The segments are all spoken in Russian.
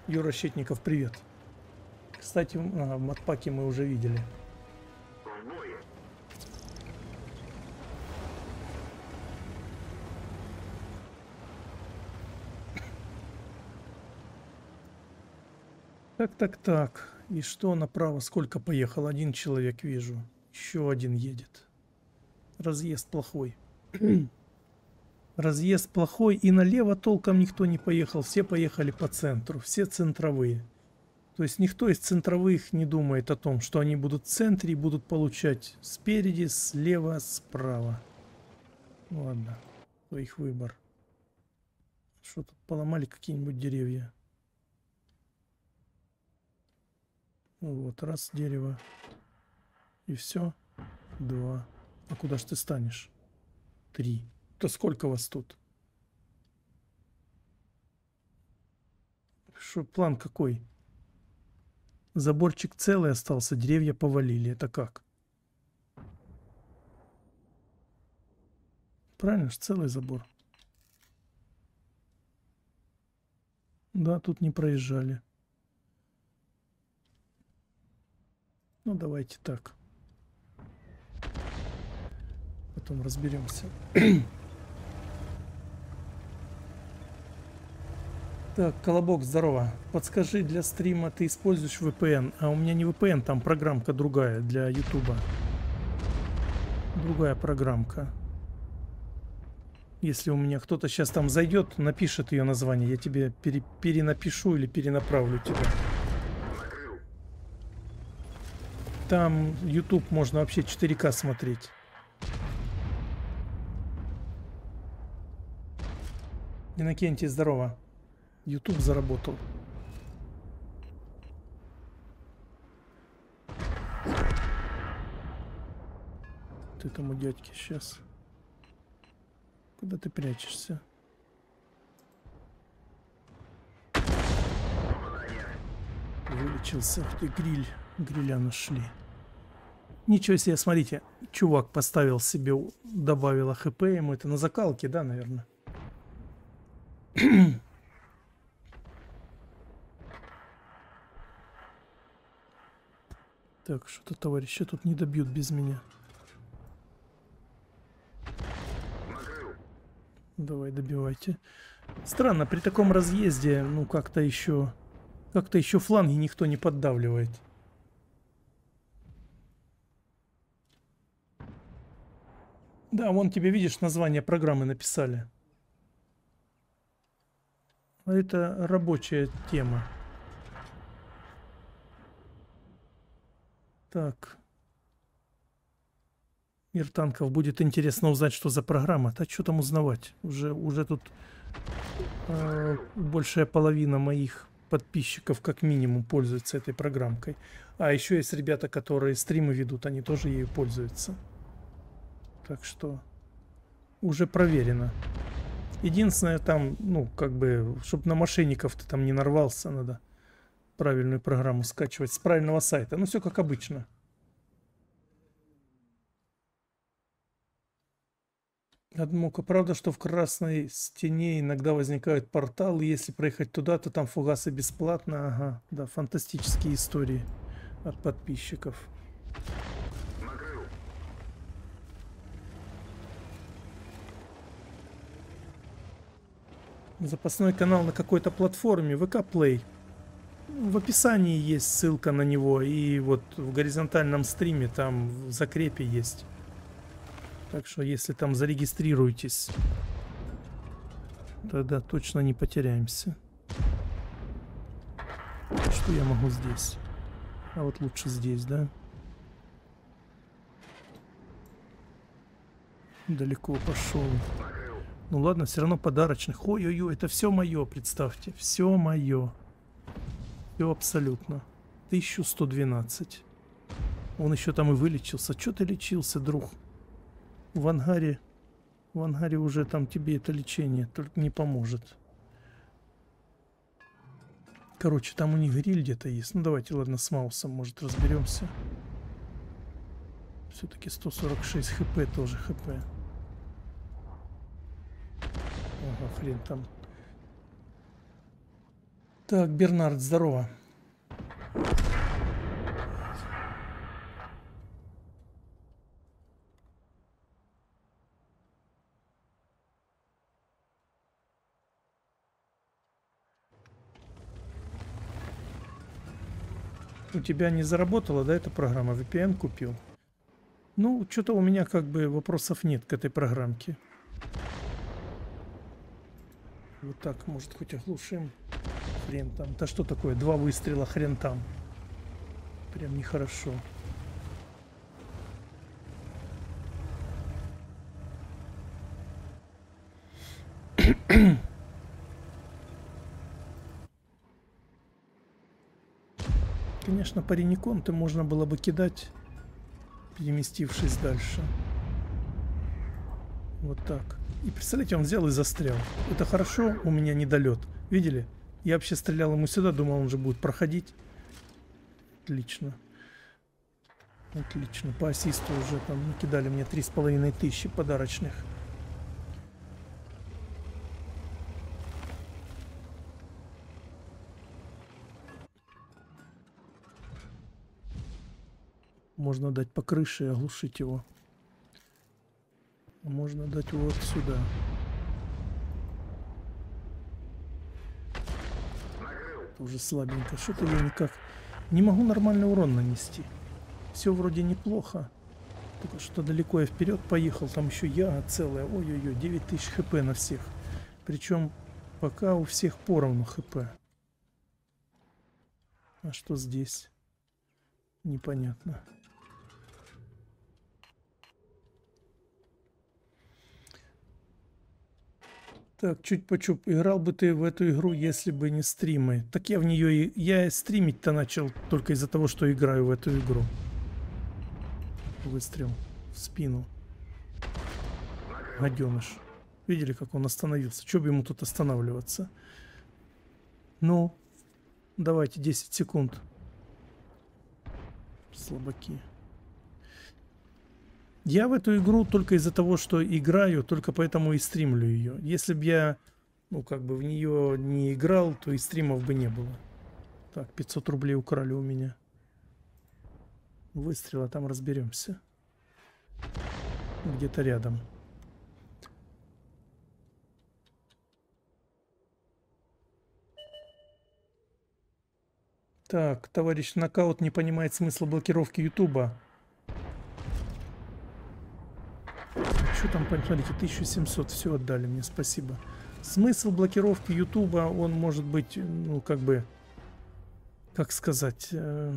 Юра Щетников, привет. Кстати, в модпаке мы уже видели. Так. И что направо? Сколько поехал? Один человек вижу. Еще один едет. Разъезд плохой. Разъезд плохой. И налево толком никто не поехал. Все поехали по центру. Все центровые. То есть никто из центровых не думает о том, что они будут в центре и будут получать спереди, слева, справа. Ладно. То их выбор. Что тут поломали какие-нибудь деревья? Вот, раз дерево. И все. 2. А куда ж ты станешь? 3. То сколько вас тут? Что, план какой? Заборчик целый остался, деревья повалили. Это как? Правильно ж, целый забор. Да, тут не проезжали. Ну, давайте так. Потом разберемся. Так, Колобок, здорово. Подскажи, для стрима ты используешь VPN? А у меня не VPN, там программка другая для YouTube. Другая программка. Если у меня кто-то сейчас там зайдет, напишет ее название, я тебе перенапишу или перенаправлю тебя. Там YouTube можно вообще 4К смотреть. Иннокентий, здорово. YouTube заработал. Ты там у дядьки сейчас. Куда ты прячешься? Вылечился. Ух ты, гриль. Гриля нашли. Ничего себе, смотрите. Чувак поставил себе, добавил ХП ему. Это на закалке, да, наверное? Так, что-то товарища тут не добьют без меня. Давай, добивайте. Странно, при таком разъезде, ну, как-то еще фланги никто не поддавливает. Да, вон тебе, видишь, название программы написали. Это рабочая тема. Так. Мир танков. Будет интересно узнать, что за программа. Да что там узнавать? Уже тут большая половина моих подписчиков как минимум пользуются этой программкой. А еще есть ребята, которые стримы ведут, они тоже ею пользуются. Так что уже проверено. Единственное там, ну, как бы, чтобы на мошенников ты там не нарвался, надо правильную программу скачивать с правильного сайта. Ну, все как обычно. Адмока, правда, что в Красной Стене иногда возникают порталы, если проехать туда, то там фугасы бесплатно. Ага, да, фантастические истории от подписчиков. Запасной канал на какой-то платформе, ВК Play. В описании есть ссылка на него, и вот в горизонтальном стриме там в закрепе есть. Так что если там зарегистрируетесь, тогда точно не потеряемся. Что я могу здесь? А вот лучше здесь, да? Далеко пошел. Ну ладно, все равно подарочных. Ой-ой-ой, это все мое, представьте. Все мое. Все абсолютно. 1112. Он еще там и вылечился. Че ты лечился, друг? В ангаре уже там тебе это лечение только не поможет. Короче, там у них гриль где-то есть. Ну давайте, ладно, с Маусом, может, разберемся. Все-таки 146 хп тоже хп. Ага, хрен там. Так, Бернард, здорово. У тебя не заработала, да, эта программа? VPN купил? Ну, что-то у меня как бы вопросов нет к этой программке. Вот так, может, хоть оглушим. Хрен там. Да что такое? 2 выстрела, хрен там. Прям нехорошо. Конечно, пареникон-то можно было бы кидать, переместившись дальше. Вот так. И представляете, он взял и застрял. Это хорошо, у меня недолет. Видели? Я вообще стрелял ему сюда, думал, он же будет проходить. Отлично. Отлично. По ассисту уже там накидали мне 3500 подарочных. Можно дать по крыше и оглушить его. Можно дать вот сюда. Это уже слабенько. Что-то я никак не могу нормальный урон нанести. Все вроде неплохо. Только что далеко я вперед поехал. Там еще я целая. Ой-ой-ой, 9000 хп на всех. Причем пока у всех поровну хп. А что здесь? Непонятно. Так, чуть по чуть. Играл бы ты в эту игру, если бы не стримы. Так я в нее... Я стримить-то начал только из-за того, что играю в эту игру. Выстрел в спину. Гаденыш. Видели, как он остановился? Чего бы ему тут останавливаться? Ну, давайте 10 секунд. Слабаки. Я в эту игру только из-за того, что играю, только поэтому и стримлю ее. Если бы я, ну, как бы в нее не играл, то и стримов бы не было. Так, 500 рублей украли у меня. Выстрел, а там разберемся. Где-то рядом. Так, товарищ Нокаут не понимает смысла блокировки Ютуба. Что там, смотрите, 1700, все отдали мне, спасибо. Смысл блокировки Ютуба, он может быть, ну, как бы, как сказать,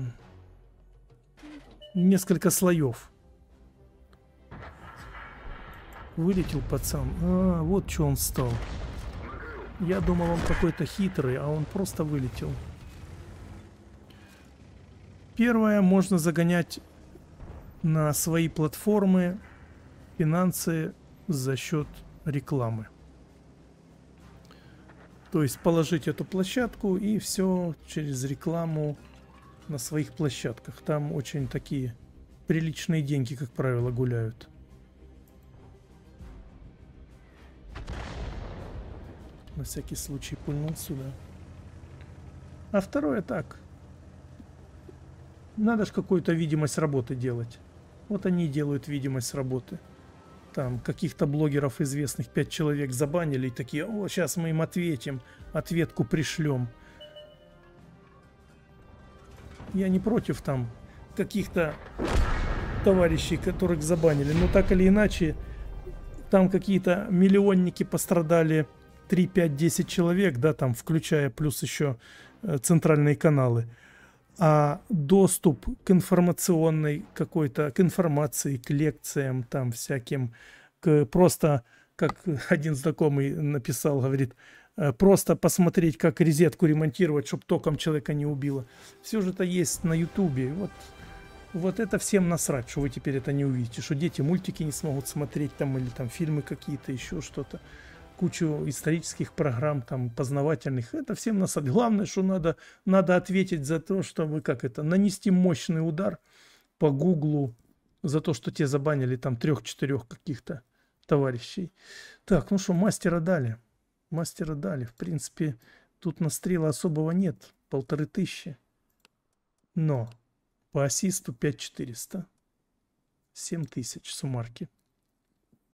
несколько слоев. Вылетел пацан. А, вот что он стал. Я думал, он какой-то хитрый, а он просто вылетел. Первое, можно загонять на свои платформы финансы за счет рекламы. То есть положить эту площадку и все через рекламу на своих площадках. Там очень такие приличные деньги, как правило, гуляют. На всякий случай пульнул сюда. А второе так. Надо же какую-то видимость работы делать. Вот они и делают видимость работы. Там каких-то блогеров известных 5 человек забанили и такие: о, сейчас мы им ответим, ответку пришлем. Я не против там каких-то товарищей, которых забанили, но так или иначе там какие-то миллионники пострадали, 3, 5, 10 человек, да, там включая плюс еще центральные каналы. А доступ к информационной какой-то, к информации, к лекциям там всяким, просто, как один знакомый написал, говорит, просто посмотреть, как розетку ремонтировать, чтобы током человека не убило. Все же это есть на Ютубе. Вот это всем насрать, что вы теперь это не увидите, что дети мультики не смогут смотреть там, или там фильмы какие-то, еще что-то. Кучу исторических программ, там, познавательных. Это всем насрать. Главное, что надо ответить за то, чтобы, нанести мощный удар по Гуглу за то, что те забанили там 3-4 каких-то товарищей. Так, ну что, мастера дали. Мастера дали. В принципе, Тут настрела особого нет. 1500. Но по ассисту 5400. 7000 суммарки.